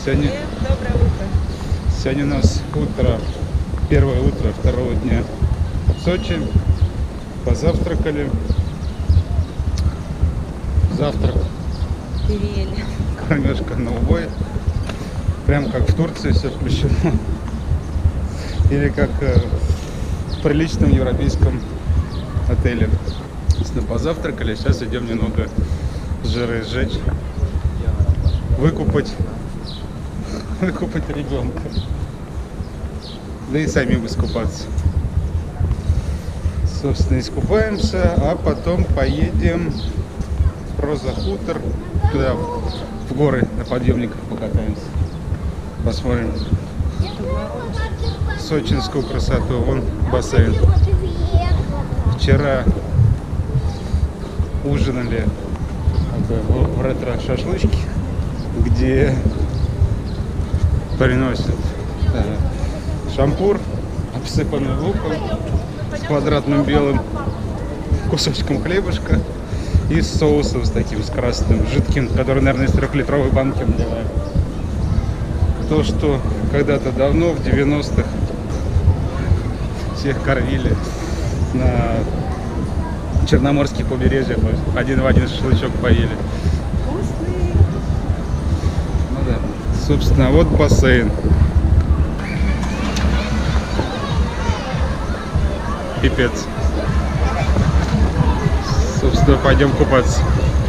Сегодня... Доброе утро. Сегодня у нас утро, первое утро второго дня в Сочи. Позавтракали. Завтрак. Переели. Кормежка на убой. Прям как в Турции все включено. Или как в приличном европейском отеле. Позавтракали, сейчас идем немного жиры сжечь. Выкупать ребенка. Да и сами искупаться. Собственно, искупаемся, а потом поедем в Роза-Хутор, туда, в горы на подъемниках покатаемся. Посмотрим сочинскую красоту. Вон бассейн. Вчера ужинали в ретро-шашлычке, где приносят шампур, обсыпанный луком, с квадратным белым кусочком хлебушка и с соусом с таким, с красным, жидким, который, наверное, из 3-литровой банки наливаем. То, что когда-то давно, в 90-х, всех кормили на черноморских побережьях, один в один шашлычок поели. Вкусный. Ну да. Собственно, вот бассейн. Пипец. Собственно, пойдем купаться.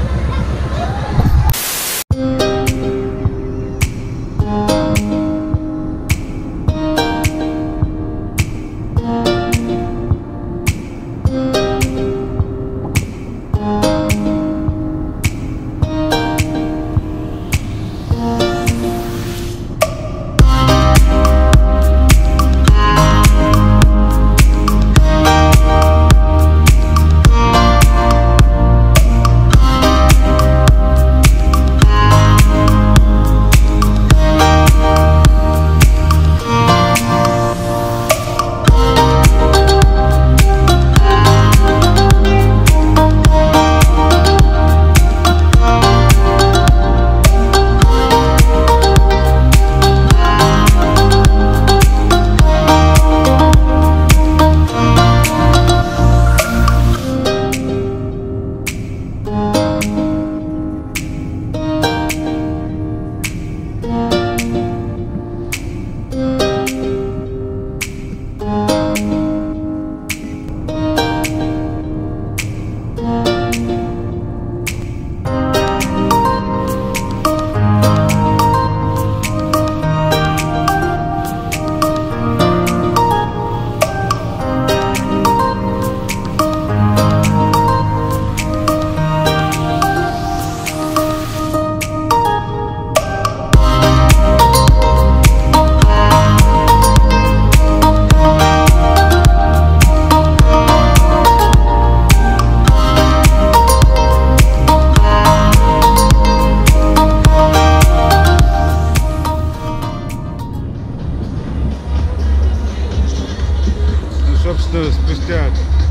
Спустя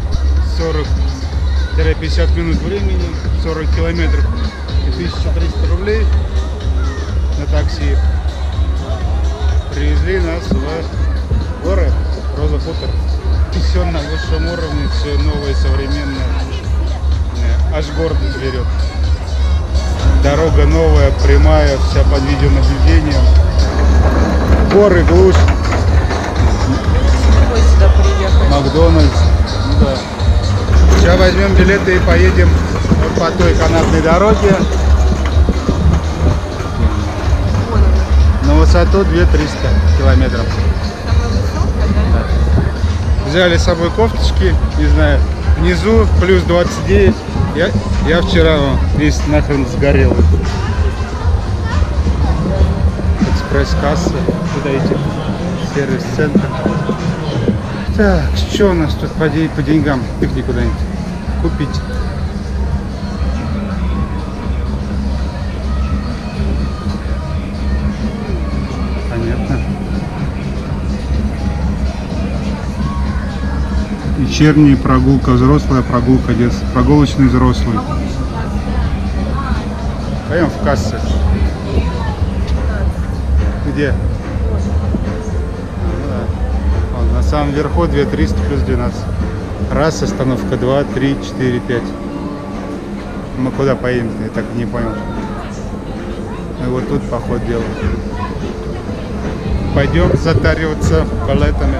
40-50 минут времени, 40 километров и 1300 рублей на такси привезли нас в горы Роза-Хутор. Все на высшем уровне, все новое, современное, аж гордость берет. Дорога новая, прямая, вся под видеонаблюдением. Горы, глушь. Сюда приехать. Макдональдс. Ну, да. Сейчас возьмем билеты и поедем вот по той канатной дороге на высоту 2300 километров. Да. Взяли с собой кофточки, не знаю, внизу плюс 29. Я вчера весь нахрен сгорел. Экспресс-касса, куда идти? Сервис-центр. Так, что у нас тут по деньгам? Пикни куда-нибудь купить. Понятно. Вечерняя прогулка взрослая, прогулка детская, прогулочный взрослый. Пойдем в кассу. где? Ну, да. Вон, на самом верху 2300 плюс 12. Раз, остановка 2, 3, 4, 5. Мы куда поедем-то? Я так и не понял. Мы вот тут поход делаем. Пойдем затариваться балетами.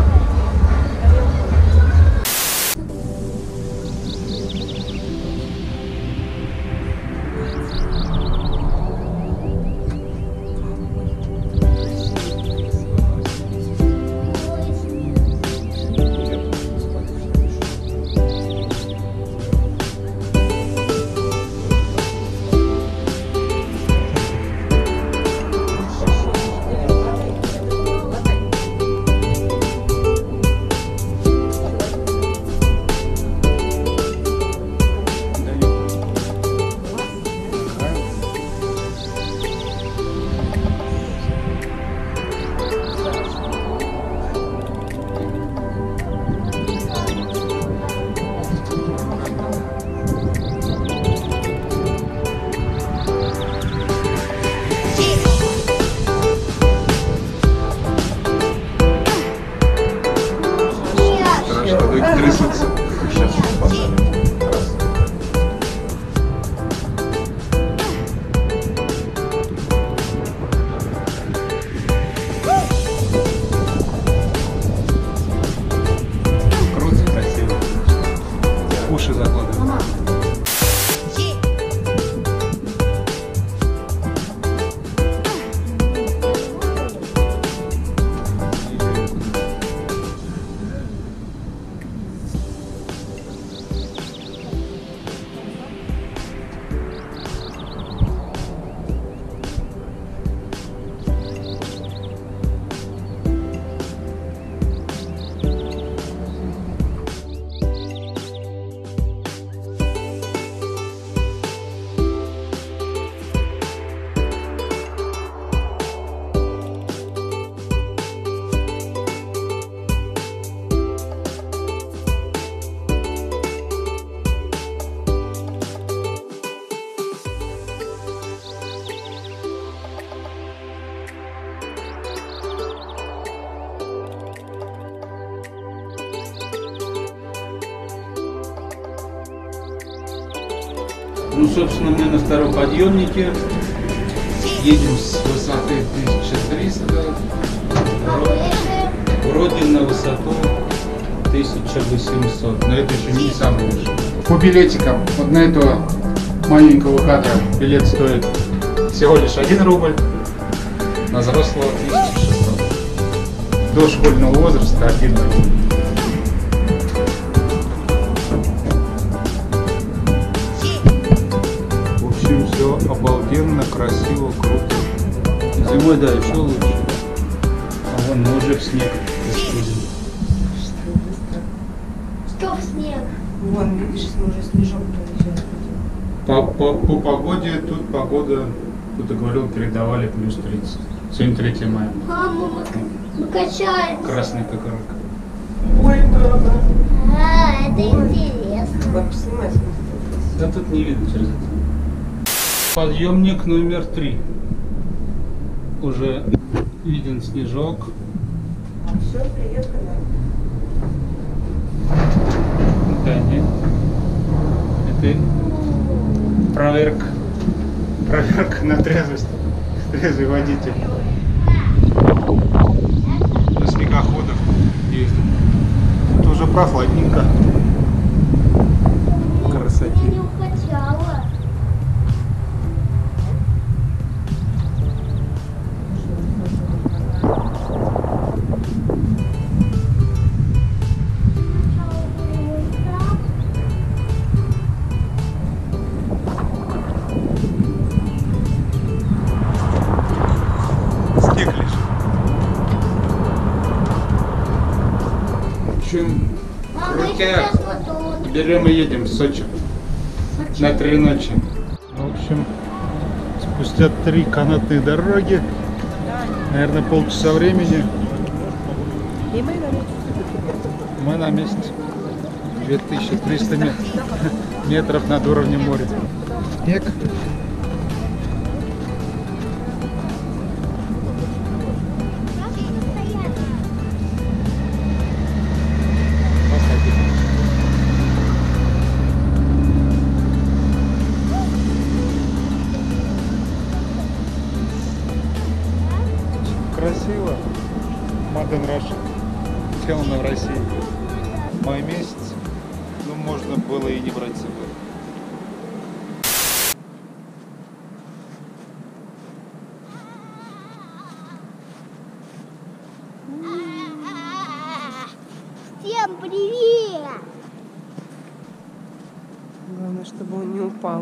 Трясутся. Сейчас поставим. Круто, красиво. Уши закладывают. Ну, собственно, мы на втором подъемнике. Едем с высоты 1300. Вроде на высоту 1800. Но это еще не самый выше. По билетикам, вот на этого маленького кадра билет стоит всего лишь 1 рубль, на взрослого 1600. До школьного возраста 1 рубль. В общем, все обалденно, красиво, круто. Зимой, да, еще лучше. А вон мы уже в снег заходим. Что в снег? Вон, видишь, мы уже снежок проезжаем. По погоде, тут погода, кто-то говорил, передавали плюс 30. Сегодня 3 мая. Мама, мы качаемся. Красный как рак. Ой, баба. А, это интересно. Баб, снимай. Да тут не видно через это. Подъемник номер 3. Уже виден снежок. Все, приехали. Да, нет. Это проверка. Проверка на трезвость. Трезвый водитель. На снегоходах ездит. Тут уже прохладненько. Красоте. Не укачала. Снег лишь. В общем, Мама, мы крутяк. сейчас вот тут. Берем и едем в Сочи на 3 ночи. В общем, спустя 3 канатные дороги, наверное, полчаса времени, И мы на месте. мы на месте. 2300 метров над уровнем моря. Снег. Made in Russia. Сделано в России. Май месяц. Ну, можно было и не брать с собой. Всем привет! Главное, чтобы он не упал.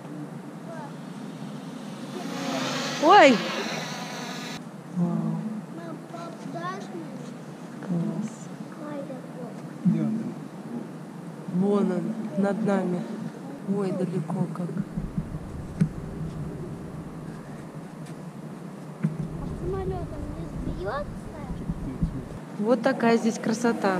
Ой! Вау, Мам, пап, дашь мне? класс. Какой такой? Где он там? Вон он, над нами. Ой, далеко как. А самолетом не сбьется? Вот такая здесь красота.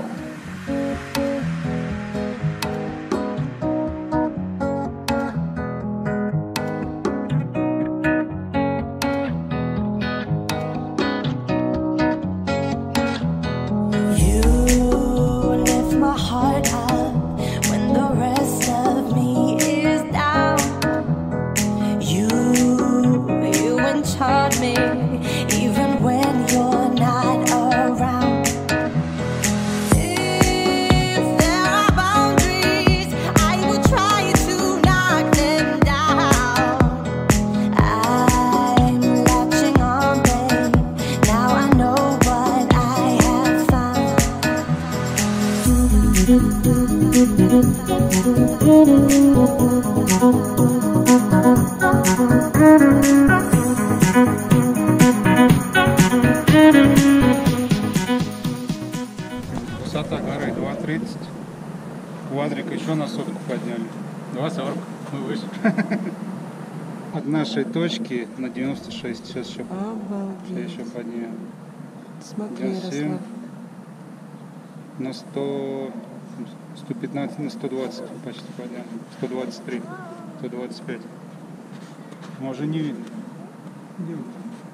Высота горы 2,30. Квадрик еще на сотку подняли. 2,40. Мы выше. От нашей точки на 96. Сейчас еще Обалдеть. поднимем. Смотри, 97. Ярослав. На 100, 115, на 120 почти подняли. 123, 125. Может не видно. Где он?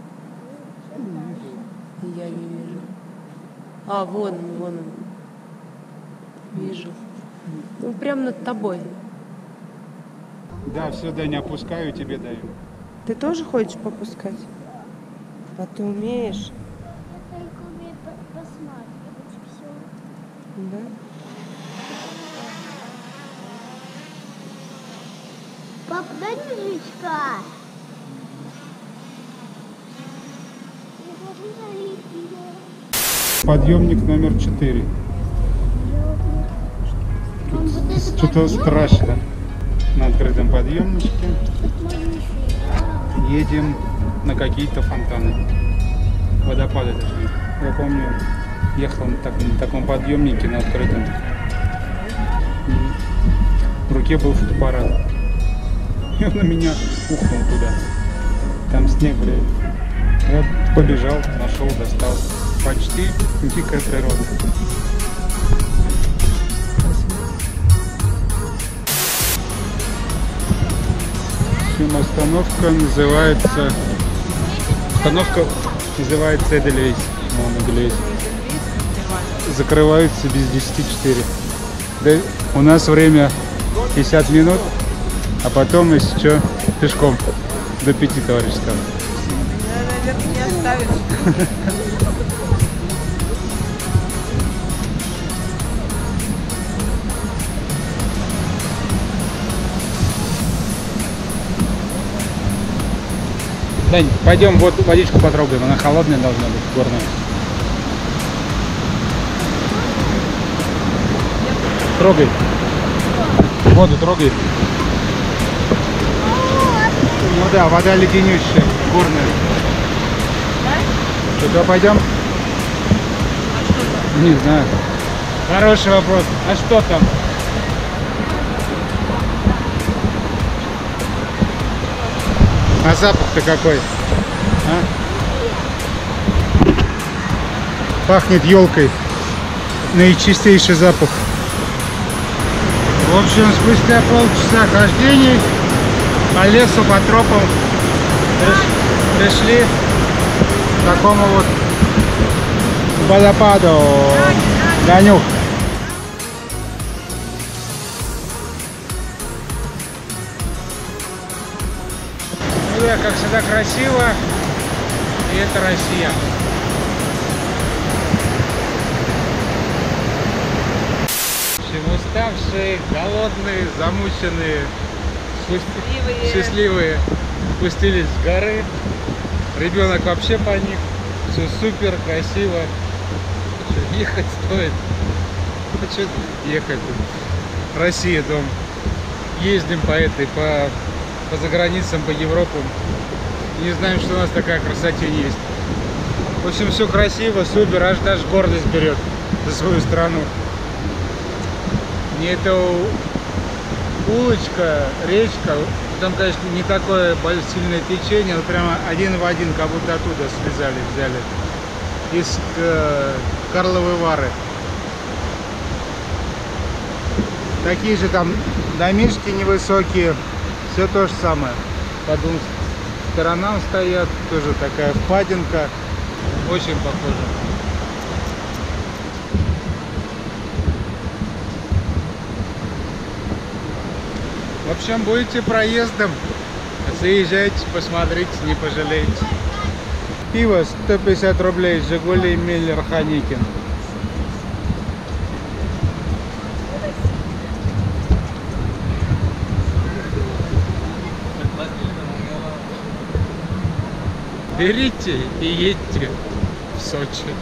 Я не вижу. А, вон он. Вижу. Ну, прям над тобой. Да, все, да, не опускаю, тебе даю. Ты тоже хочешь попускать? А ты умеешь? Я только умею посматривать все. Да? Пап, дай мужичка. Я хочу залить. Подъемник номер 4. Что-то страшно. На открытом подъемничке едем на какие-то фонтаны. Водопады даже. Я помню, ехал на таком подъемнике на открытом. В руке был фотоаппарат. И он на меня ухнул туда. Там снег, блядь. Я побежал, нашел, достал. Почти дикая природа. Остановка называется Эдельвейс. Закрываются без 10:04. Да, у нас время 50 минут, а потом, если что, пешком до 5, товарищ сказал. Наверное, не оставишь. Дань, пойдем вот водичку потрогаем, она холодная должна быть, горная. Трогай. Воду трогай. Ну да, вода леденющая, горная. Туда пойдем? Не знаю. Хороший вопрос. А что там? А запах-то какой? А? Пахнет елкой. Наичистейший запах. В общем, спустя полчаса хождений по лесу, по тропам пришли к такому вот водопаду. Данюх. Ну да, как всегда красиво. И это Россия. уставшие, голодные, замученные, счастливые спустились с горы. Ребенок вообще паник. Все супер, красиво. Ехать стоит. Ну что ехать? Россия, дом. Ездим по заграницам, по Европам. Не знаем, что у нас такая красота есть. В общем, все красиво, супер, аж даже гордость берет за свою страну. Не это улочка, речка, там, конечно, не такое сильное течение, но прямо один в один, как будто оттуда слезали, взяли. Из Карловой Вары. Такие же там домишки невысокие, все то же самое. По двум сторонам стоят, тоже такая впадинка, очень похоже. В общем, будете проездом, заезжайте, посмотрите, не пожалеете. Пиво 150 рублей, Жигули, Миллер, Ханикин. Берите и едьте в Сочи.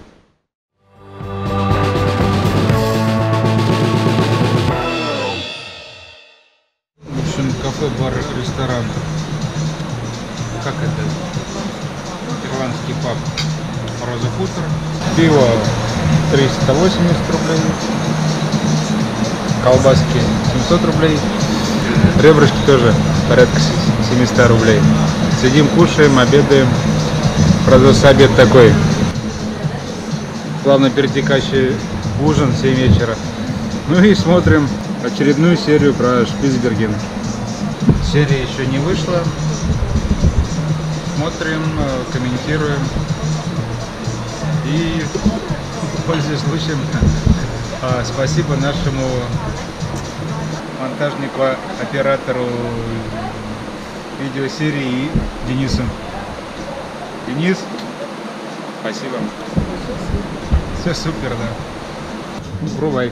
В общем, кафе, бар, ресторан. Как это? Ирландский паб. Роза Хутор. Пиво 380 рублей. Колбаски 700 рублей. Ребрышки тоже порядка 700 рублей. Сидим, кушаем, обедаем. Правда, обед такой. Плавно перетекающий ужин в 7 вечера. Ну и смотрим очередную серию про Шпицберген. Серия еще не вышла. Смотрим, комментируем. И, пользуясь случаем, спасибо нашему монтажнику, оператору видеосерии Денису. Денис, спасибо. Все супер, да. Пробуй.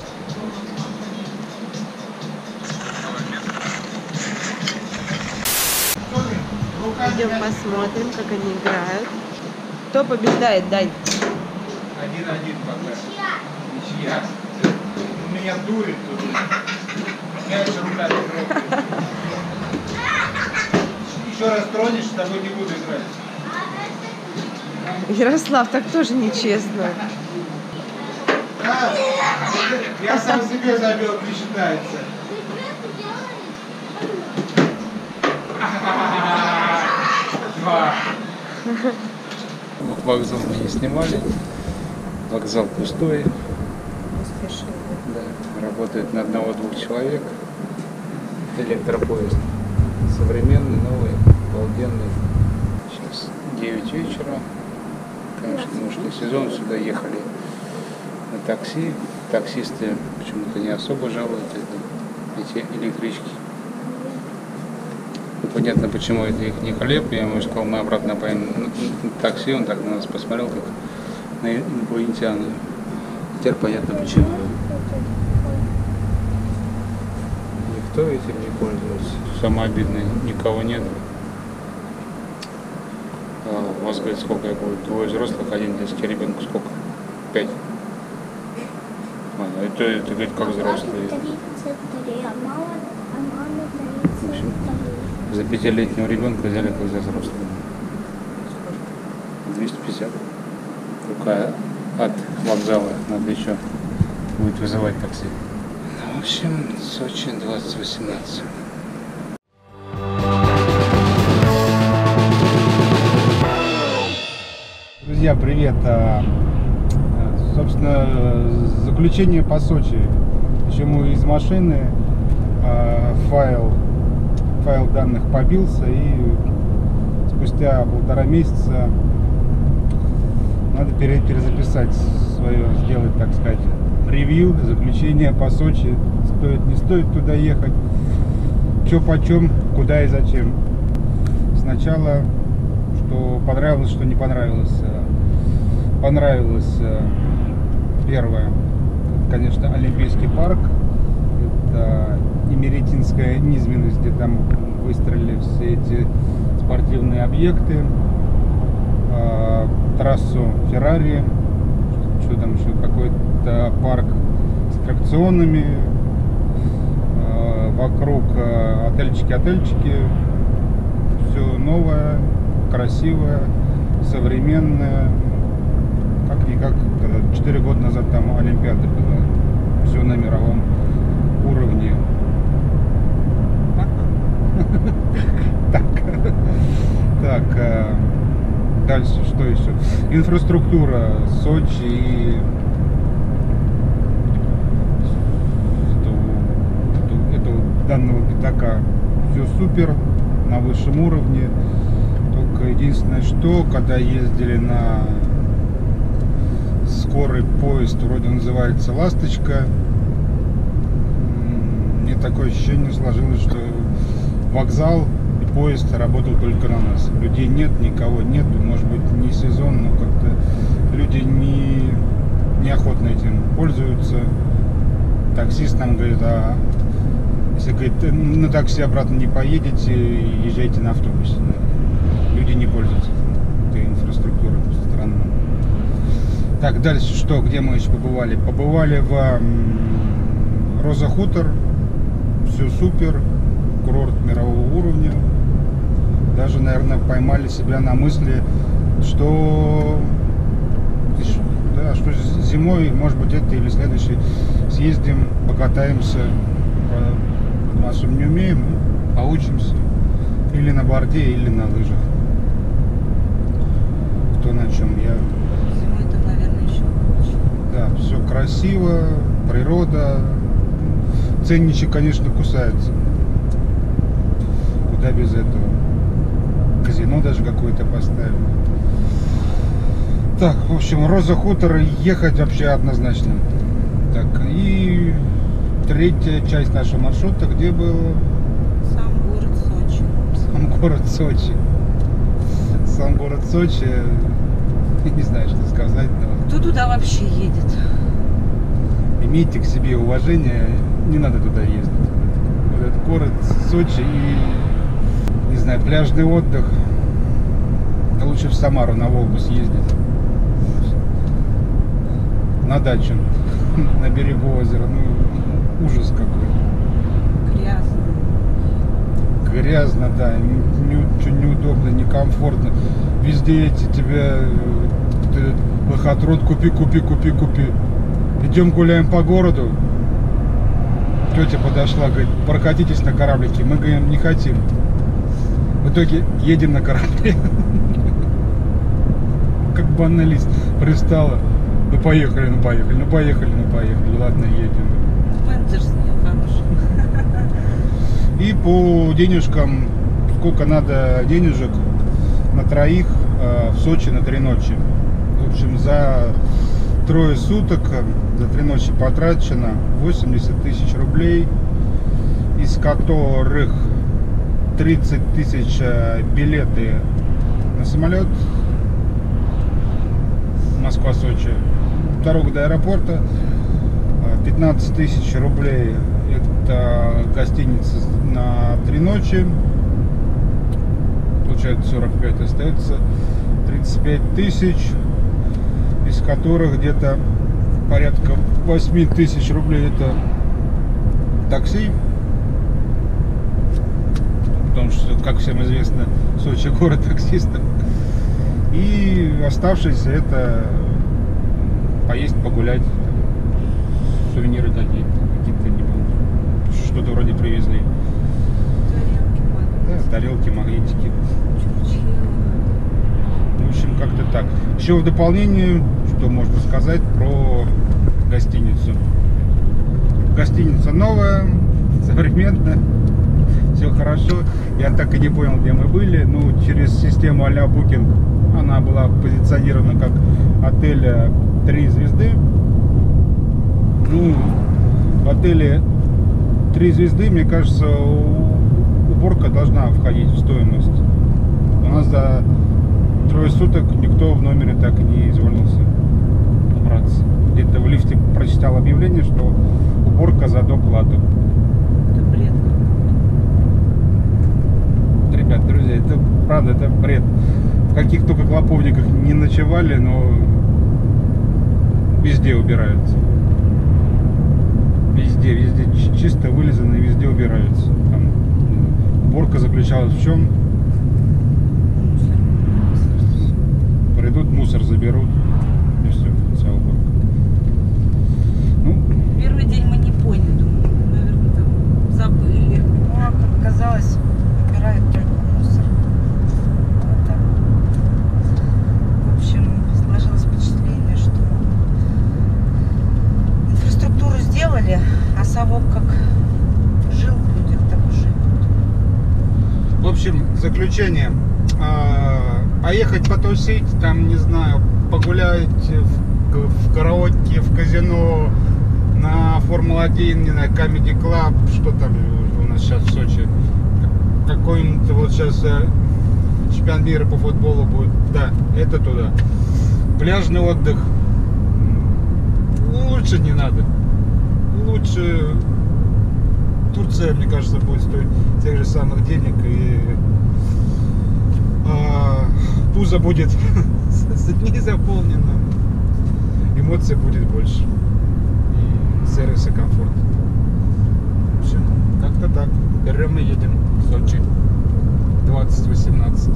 Идем посмотрим, как они играют. Кто побеждает, Дань? 1-1 пока. Ничья. Меня дурит тут. Мяч руками трогает. Еще раз тронешь, с тобой не буду играть. Ярослав, так тоже нечестно. Я сам себе забил, не считается. Вокзал мы не снимали. Вокзал пустой. Да, работает на 1-2 человек. Электропоезд. Современный, новый, обалденный. Сейчас 9 вечера. Конечно, мы ушли сезон, сюда ехали на такси. Таксисты почему-то не особо жалуют эти электрички. Понятно, почему это их не хлеб. Я ему сказал, мы обратно поедем на такси. Он так на нас посмотрел, как на инопланетян. Теперь понятно, почему. Никто этим не пользуется. Самое обидное, никого нет. У вас, говорит, сколько я говорю? 2 взрослых, 1 детский ребенок. Сколько? 5. Это говорит, как взрослые. В общем, за 5-летнего ребенка взяли как за взрослого. 250. Только от вокзала надо еще будет вызывать такси. В общем, Сочи 2018. Друзья, привет! Собственно, заключение по Сочи. Почему из машины файл данных побился, и спустя 1,5 месяца надо перезаписать свое, сделать, так сказать, ревью, заключение по Сочи. Стоит, не стоит туда ехать, что почем, куда и зачем. Сначала, что понравилось, что не понравилось. Понравилось первое, конечно, Олимпийский парк. это Имеретинская низменность, где там выстроили все эти спортивные объекты, трассу Феррари, что там еще, какой-то парк с аттракционами, вокруг отельчики, все новое, красивое, современное, как-никак, 4 года назад там Олимпиада была, все на мировом уровне. Так. Так, дальше что еще? Инфраструктура Сочи и этого данного пятака все супер, на высшем уровне. Только единственное, что когда ездили на скорый поезд, вроде называется «Ласточка», мне такое ощущение сложилось, что вокзал и поезд работал только на нас. Людей нет, никого нет, может быть не сезон, но как-то люди неохотно этим пользуются. Таксист нам говорит, а если, говорит, на такси обратно не поедете, езжайте на автобусе. Люди не пользуются этой инфраструктурой странной. Так, дальше что, где мы еще побывали? Побывали в Роза Хутор, все супер, курорт мирового уровня. Даже, наверное, поймали себя на мысли, что зимой, может быть, это или следующий, съездим, покатаемся. Машем не умеем, поучимся. Или на борде, или на лыжах. Кто на чем. Зимой-то, наверное, еще лучше. Да, все красиво, природа. Ценничек, конечно, кусается. Куда без этого. Казино даже какое-то поставили. Так, в общем, Роза Хутор ехать вообще однозначно. Так, и третья часть нашего маршрута, где был Сам город Сочи. сам город Сочи. Сам город Сочи, не знаю, что сказать, но Кто туда вообще едет? имейте к себе уважение, не надо туда ездить. Вот этот город Сочи и, не знаю, пляжный отдых. Да лучше в Самару на Волгу съездить. На дачу, на берегу озера. Ну, ужас какой. Грязно. Грязно, да, ничего неудобно, некомфортно. Везде эти тебе лохотрон, купи. Идем гуляем по городу. Тетя подошла, говорит, прокатитесь на кораблике. Мы говорим, не хотим. В итоге едем на корабле. Как баналист. Пристала. Ну поехали. Ладно, едем. Менеджер с нее хороший. И по денежкам, сколько надо денежек на троих в Сочи на 3 ночи. В общем, за 3 суток, за 3 ночи потрачено 80 тысяч рублей, из которых 30 тысяч билеты на самолет Москва-Сочи, дорога до аэропорта, 15 тысяч рублей это гостиница на 3 ночи, получается 45, остается 35 тысяч, из которых где-то порядка 8 тысяч рублей это такси, потому что, как всем известно, Сочи город таксистов, и оставшееся это поесть, погулять, сувениры какие-то что-то вроде привезли. Да, тарелки, магнитики. В общем, как-то так. Еще в дополнение, что можно сказать про гостиницу. Гостиница новая, современная, все хорошо. Я так и не понял, где мы были. Ну, через систему а-ля Booking она была позиционирована как отель 3 звезды. Ну, в отеле 3 звезды, мне кажется, уборка должна входить в стоимость. У нас за 3 суток никто в номере так и не изволился убраться. Где-то в лифте прочитал объявление, что уборка за доплату. рестораны, это бред. В каких только клоповниках не ночевали, но везде убираются. Везде чисто вылизано и везде убираются. Там уборка заключалась в чем? Придут, мусор заберут, и все, вся уборка. Ну, Первый день мы не поняли, думаю, наверное, там забыли. Ну, а как оказалось, убирают только мусор. Вот так. В общем, сложилось впечатление, что инфраструктуру сделали, а совок как жил в людях, так и живет. в общем, заключение. Поехать потусить, там, не знаю, погулять в караоке, в казино, на Формула-1, не знаю, Comedy Club, что там у нас сейчас в Сочи. Какой-нибудь вот сейчас чемпионат мира по футболу будет. Да, это туда. Пляжный отдых. Лучше не надо. Лучше Турция, мне кажется, будет стоить тех же самых денег, и пузо будет не заполнено, эмоций будет больше, и сервиса комфорт. В общем, как-то так. Берем и едем в Сочи 2018.